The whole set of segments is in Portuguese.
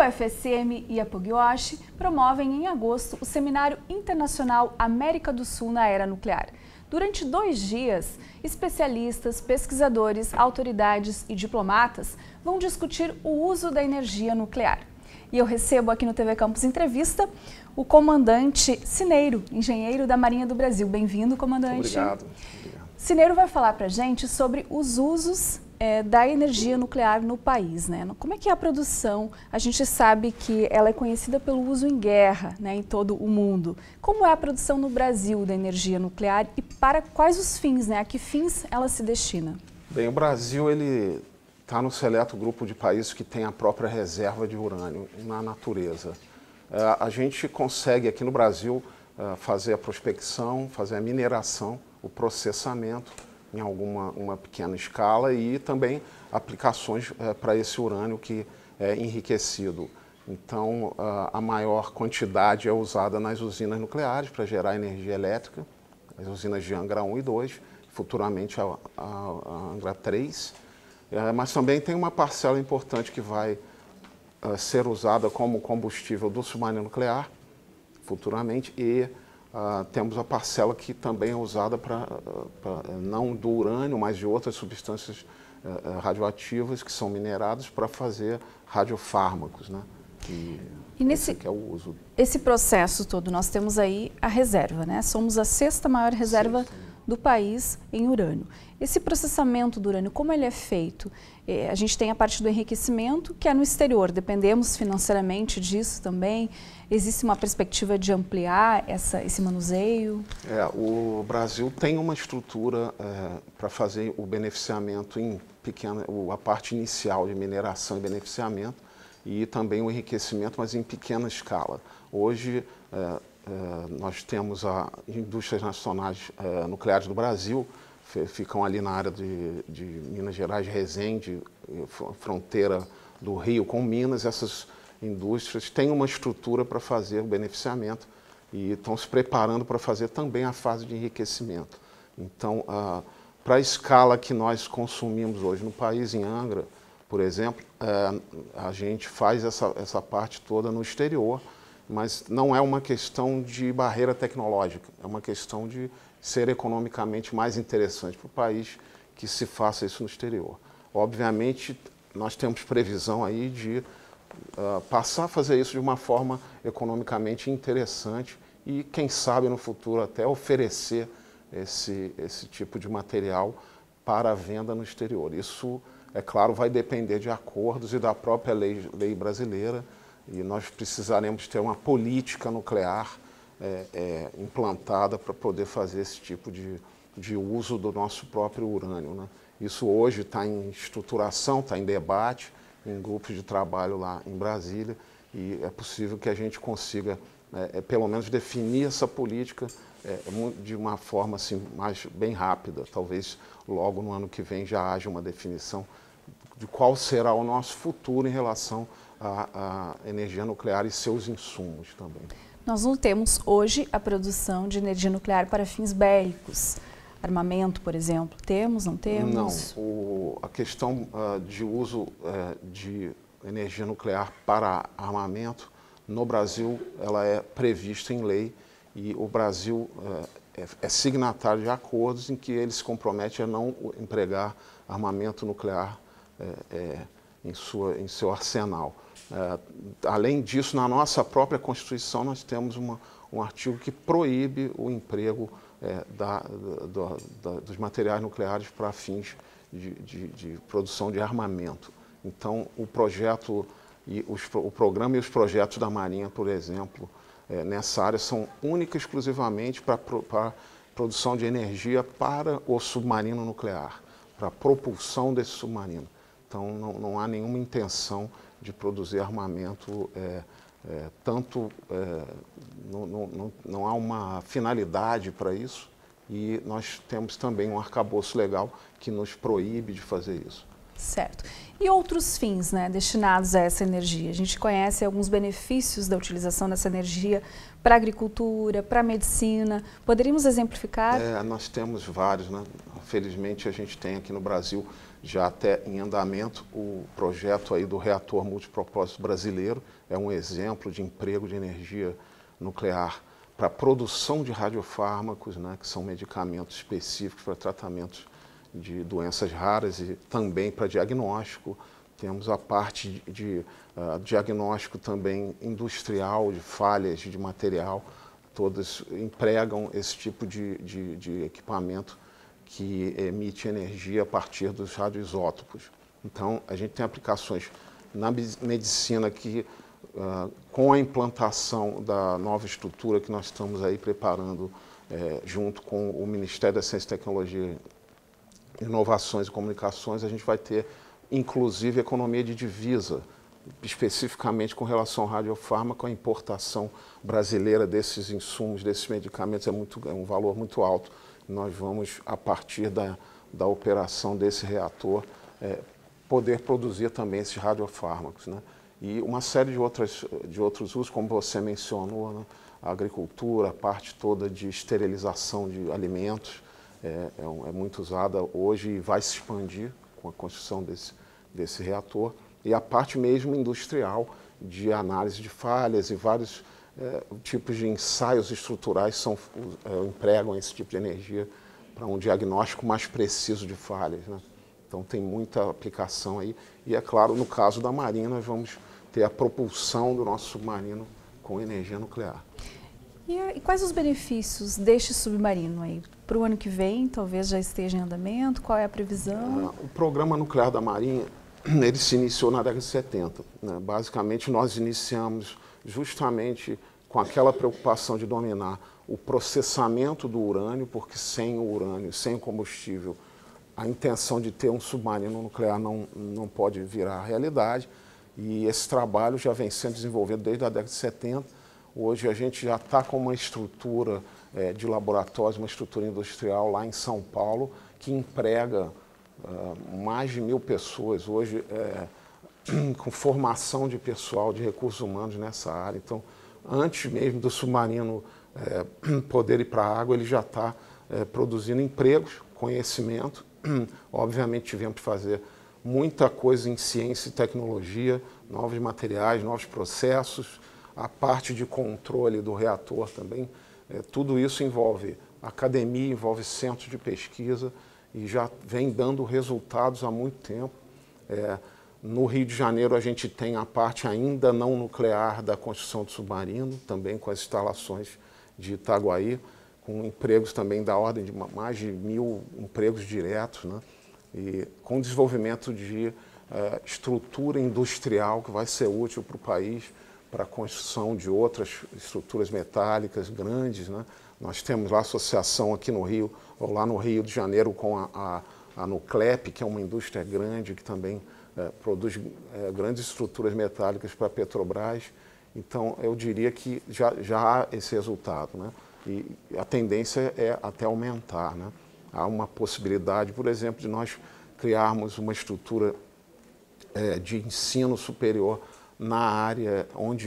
UFSM e a PUC promovem em agosto o Seminário Internacional América do Sul na Era Nuclear. Durante 2 dias, especialistas, pesquisadores, autoridades e diplomatas vão discutir o uso da energia nuclear. E eu recebo aqui no TV Campus Entrevista o comandante Cineiro, engenheiro da Marinha do Brasil. Bem-vindo, comandante. Obrigado. Cineiro vai falar para a gente sobre os usos da energia nuclear no país, né? Como é que é a produção? A gente sabe que ela é conhecida pelo uso em guerra, né, em todo o mundo. Como é a produção no Brasil da energia nuclear e para quais os fins, né? A que fins ela se destina? Bem, o Brasil ele está no seleto grupo de países que tem a própria reserva de urânio na natureza. A gente consegue aqui no Brasil fazer a prospecção, fazer a mineração, o processamento em uma pequena escala e também aplicações para esse urânio que é enriquecido. Então, a maior quantidade é usada nas usinas nucleares para gerar energia elétrica, as usinas de Angra 1 e 2, futuramente a Angra 3, mas também tem uma parcela importante que vai ser usada como combustível do submarino nuclear, futuramente, e temos a parcela que também é usada não do urânio, mas de outras substâncias radioativas que são mineradas para fazer radiofármacos, né? E nesse que é o uso. Esse processo todo, nós temos aí a reserva, né? Somos a 6ª maior reserva do país em urânio. Esse processamento do urânio, como ele é feito? A gente tem a parte do enriquecimento, que é no exterior, dependemos financeiramente disso também. Existe uma perspectiva de ampliar esse manuseio? O Brasil tem uma estrutura para fazer o beneficiamento em a parte inicial de mineração e beneficiamento e também o enriquecimento, mas em pequena escala. Hoje, nós temos as indústrias nacionais nucleares do Brasil, ficam ali na área de Minas Gerais, Resende, fronteira do Rio com Minas. Essas indústrias têm uma estrutura para fazer o beneficiamento e estão se preparando para fazer também a fase de enriquecimento. Então, para a escala que nós consumimos hoje no país, em Angra, por exemplo, a gente faz essa parte toda no exterior, mas não é uma questão de barreira tecnológica, é uma questão de ser economicamente mais interessante para o país que se faça isso no exterior. Obviamente, nós temos previsão aí de passar a fazer isso de uma forma economicamente interessante e, quem sabe, no futuro até oferecer esse tipo de material para a venda no exterior. Isso, é claro, vai depender de acordos e da própria lei brasileira, e nós precisaremos ter uma política nuclear implantada para poder fazer esse tipo de uso do nosso próprio urânio, né? Isso hoje está em estruturação, está em debate, em grupos de trabalho lá em Brasília, e é possível que a gente consiga, pelo menos, definir essa política de uma forma assim, bem rápida. Talvez logo no ano que vem já haja uma definição de qual será o nosso futuro em relação à energia nuclear e seus insumos também. Nós não temos hoje a produção de energia nuclear para fins bélicos, armamento, por exemplo. Temos, não temos? Não. A questão de uso de energia nuclear para armamento, no Brasil, ela é prevista em lei e o Brasil é signatário de acordos em que ele se compromete a não empregar armamento nuclear em seu arsenal. Além disso, na nossa própria Constituição, nós temos um artigo que proíbe o emprego dos materiais nucleares para fins de produção de armamento. Então, o programa e os projetos da Marinha, por exemplo, nessa área são única e exclusivamente para produção de energia para o submarino nuclear, para a propulsão desse submarino. Então, não há nenhuma intenção de produzir armamento, não há uma finalidade para isso, e nós temos também um arcabouço legal que nos proíbe de fazer isso. Certo. E outros fins, né, destinados a essa energia? A gente conhece alguns benefícios da utilização dessa energia para a agricultura, para a medicina. Poderíamos exemplificar? Nós temos vários, né? Felizmente a gente tem aqui no Brasil já até em andamento o projeto aí do reator multipropósito brasileiro. É um exemplo de emprego de energia nuclear para a produção de radiofármacos, né, que são medicamentos específicos para tratamentos de doenças raras e também para diagnóstico. Temos a parte de diagnóstico também industrial, de falhas de material. Todas empregam esse tipo de equipamento que emite energia a partir dos radioisótopos. Então, a gente tem aplicações na medicina que, com a implantação da nova estrutura que nós estamos aí preparando junto com o Ministério da Ciência e Tecnologia, Inovações e Comunicações, a gente vai ter, inclusive, economia de divisa, especificamente com relação ao radiofármaco. A importação brasileira desses insumos, desses medicamentos, é um valor muito alto. Nós vamos, a partir da operação desse reator, poder produzir também esses radiofármacos, né? E uma série de outros usos, como você mencionou, né? A agricultura, a parte toda de esterilização de alimentos, é muito usada hoje e vai se expandir com a construção desse reator. E a parte mesmo industrial de análise de falhas e vários tipos de ensaios estruturais empregam esse tipo de energia para um diagnóstico mais preciso de falhas, né? Então tem muita aplicação aí. E é claro, no caso da Marinha, nós vamos ter a propulsão do nosso submarino com energia nuclear. E quais os benefícios deste submarino aí? Para o ano que vem, talvez já esteja em andamento? Qual é a previsão? O programa nuclear da Marinha, ele se iniciou na década de 70. Né? Basicamente, nós iniciamos justamente com aquela preocupação de dominar o processamento do urânio, porque sem o urânio, sem o combustível, a intenção de ter um submarino nuclear não pode virar realidade. E esse trabalho já vem sendo desenvolvido desde a década de 70. Hoje a gente já está com uma estrutura de laboratórios, uma estrutura industrial lá em São Paulo, que emprega mais de 1.000 pessoas hoje, com formação de pessoal, de recursos humanos nessa área. Então, antes mesmo do submarino poder ir para a água, ele já está produzindo empregos, conhecimento. Obviamente tivemos que fazer muita coisa em ciência e tecnologia, novos materiais, novos processos, a parte de controle do reator também. Tudo isso envolve academia, envolve centros de pesquisa e já vem dando resultados há muito tempo. No Rio de Janeiro a gente tem a parte ainda não nuclear da construção do submarino, também com as instalações de Itaguaí, com empregos também da ordem de mais de 1.000 empregos diretos, né? E com desenvolvimento de estrutura industrial que vai ser útil para o país, para a construção de outras estruturas metálicas grandes, né? Nós temos lá a associação aqui no Rio, ou lá no Rio de Janeiro, com a Nuclep, que é uma indústria grande, que também produz grandes estruturas metálicas para a Petrobras. Então, eu diria que já há esse resultado, né? E a tendência é até aumentar, né? Há uma possibilidade, por exemplo, de nós criarmos uma estrutura de ensino superior na área onde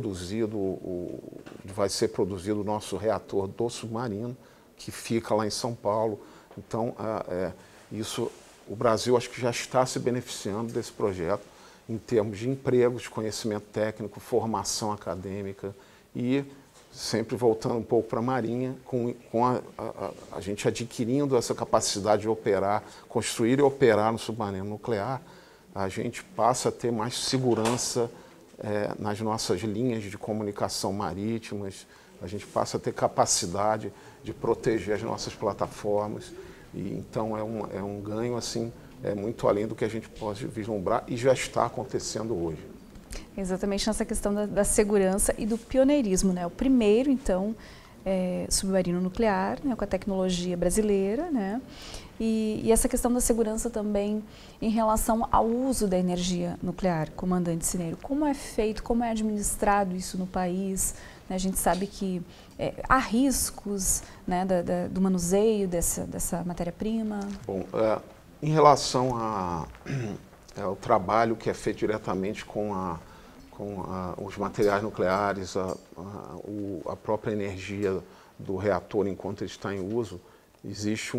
vai ser produzido o nosso reator do submarino, que fica lá em São Paulo. Então, o Brasil acho que já está se beneficiando desse projeto em termos de empregos, conhecimento técnico, formação acadêmica e sempre voltando um pouco para a Marinha, com a gente adquirindo essa capacidade de operar, construir e operar no submarino nuclear, a gente passa a ter mais segurança nas nossas linhas de comunicação marítimas, a gente passa a ter capacidade de proteger as nossas plataformas. E, então é um ganho assim, muito além do que a gente pode vislumbrar e já está acontecendo hoje. Exatamente nessa questão da segurança e do pioneirismo, né? O primeiro, então, submarino nuclear, né, com a tecnologia brasileira, né? E essa questão da segurança também em relação ao uso da energia nuclear, comandante Cineiro. Como é feito, como é administrado isso no país? A gente sabe que há riscos, né, do manuseio dessa matéria-prima. Bom, Em relação ao trabalho que é feito diretamente com os materiais nucleares, a própria energia do reator enquanto ele está em uso, existe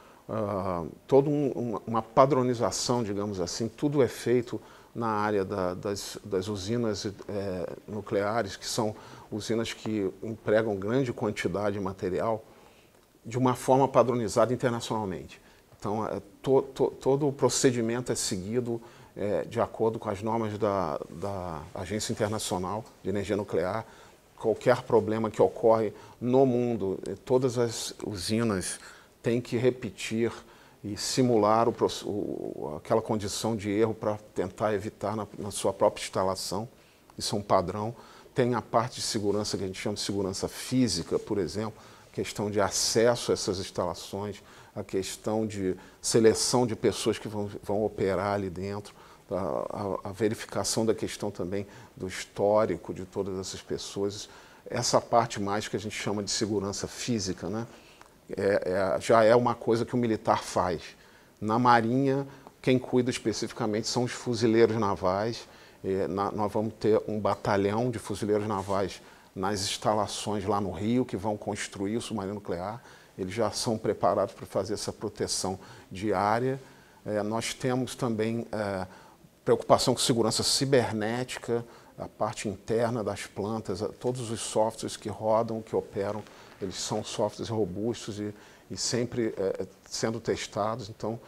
toda uma padronização, digamos assim. Tudo é feito na área das usinas nucleares, que são usinas que empregam grande quantidade de material, de uma forma padronizada internacionalmente. Então, todo o procedimento é seguido de acordo com as normas da Agência Internacional de Energia Nuclear. Qualquer problema que ocorre no mundo, todas as usinas têm que repetir e simular aquela condição de erro para tentar evitar na sua própria instalação. Isso é um padrão. Tem a parte de segurança que a gente chama de segurança física, por exemplo, questão de acesso a essas instalações, a questão de seleção de pessoas que vão operar ali dentro, a verificação da questão também do histórico de todas essas pessoas. Essa parte mais que a gente chama de segurança física, né? Já é uma coisa que o militar faz. Na Marinha, quem cuida especificamente são os fuzileiros navais. Nós vamos ter um batalhão de fuzileiros navais nas instalações lá no Rio, que vão construir o submarino nuclear. Eles já são preparados para fazer essa proteção diária. Nós temos também preocupação com segurança cibernética, a parte interna das plantas, todos os softwares que rodam, que operam, eles são softwares robustos e sempre sendo testados. Então,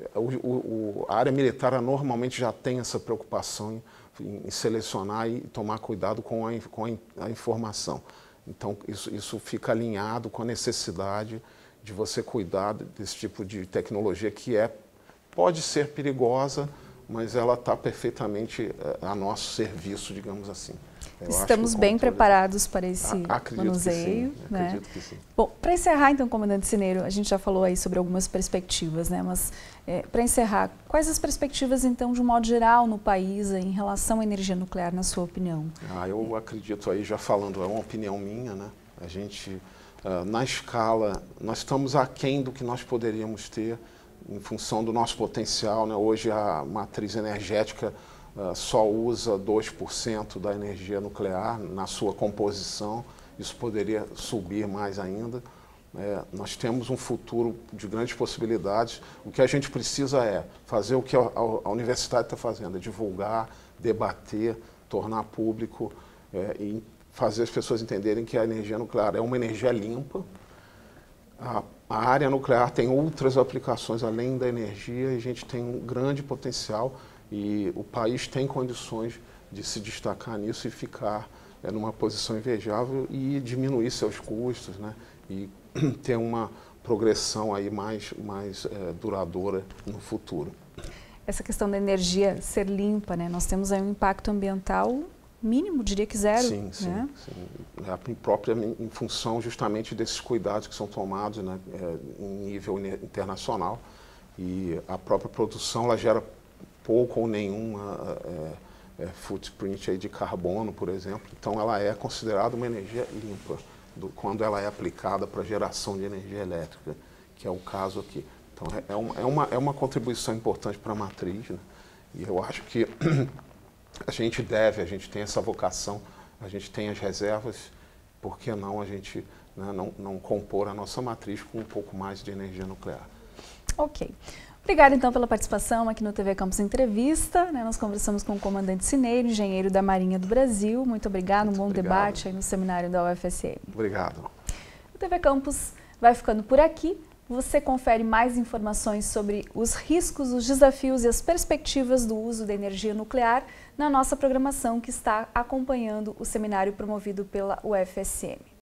a área militar normalmente já tem essa preocupação em selecionar e tomar cuidado com a informação. Então, isso fica alinhado com a necessidade de você cuidar desse tipo de tecnologia que pode ser perigosa, mas ela está perfeitamente a nosso serviço, digamos assim. Estamos bem preparados para esse manuseio, né? Acredito que sim. Bom, para encerrar então, comandante Cineiro, a gente já falou aí sobre algumas perspectivas, né? Mas para encerrar, quais as perspectivas então de um modo geral no país em relação à energia nuclear, na sua opinião? Eu acredito aí, já falando, é uma opinião minha, né? A gente, na escala, nós estamos aquém do que nós poderíamos ter em função do nosso potencial, né? Hoje a matriz energética só usa 2% da energia nuclear na sua composição. Isso poderia subir mais ainda. Nós temos um futuro de grandes possibilidades. O que a gente precisa é fazer o que a universidade está fazendo, é divulgar, debater, tornar público e fazer as pessoas entenderem que a energia nuclear é uma energia limpa. A área nuclear tem outras aplicações além da energia e a gente tem um grande potencial e o país tem condições de se destacar nisso e ficar numa posição invejável e diminuir seus custos, né? E ter uma progressão aí mais duradoura no futuro. Essa questão da energia ser limpa, né? Nós temos aí um impacto ambiental mínimo, diria que zero. Sim, sim, né? Sim. Em função justamente desses cuidados que são tomados, né, em nível internacional. E a própria produção ela gera pouco ou nenhum footprint aí de carbono, por exemplo. Então ela é considerada uma energia limpa quando ela é aplicada para geração de energia elétrica, que é o caso aqui. Então é uma contribuição importante para a matriz, né? E eu acho que a gente tem essa vocação, a gente tem as reservas, por que não a gente não compor a nossa matriz com um pouco mais de energia nuclear? Ok. Obrigada então pela participação aqui no TV Campus Entrevista, né? Nós conversamos com o comandante Cineiro, engenheiro da Marinha do Brasil. Muito obrigado, um bom debate aí no seminário da UFSM. Obrigado. O TV Campus vai ficando por aqui. Você confere mais informações sobre os riscos, os desafios e as perspectivas do uso da energia nuclear na nossa programação que está acompanhando o seminário promovido pela UFSM.